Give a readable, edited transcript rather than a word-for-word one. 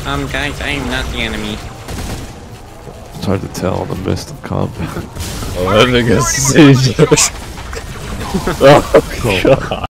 Guys, I am not the enemy. It's hard to tell on the mist of combat. Oh, I think it's seizure. Oh, God.